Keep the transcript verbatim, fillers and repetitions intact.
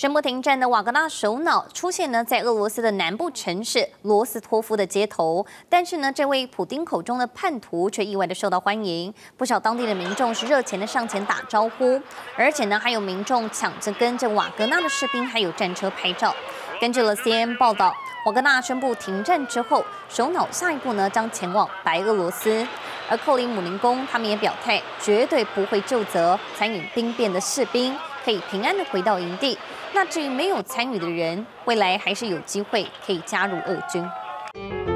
宣布停战的瓦格纳首脑出现呢在俄罗斯的南部城市罗斯托夫的街头，但是呢，这位普丁口中的叛徒却意外的受到欢迎，不少当地的民众是热情的上前打招呼，而且呢，还有民众抢着跟着瓦格纳的士兵还有战车拍照。根据了 C N N 报道，瓦格纳宣布停战之后，首脑下一步呢将前往白俄罗斯，而克里姆林宫他们也表态，绝对不会就责参与兵变的士兵可以平安的回到营地。那至于没有参与的人，未来还是有机会可以加入俄军。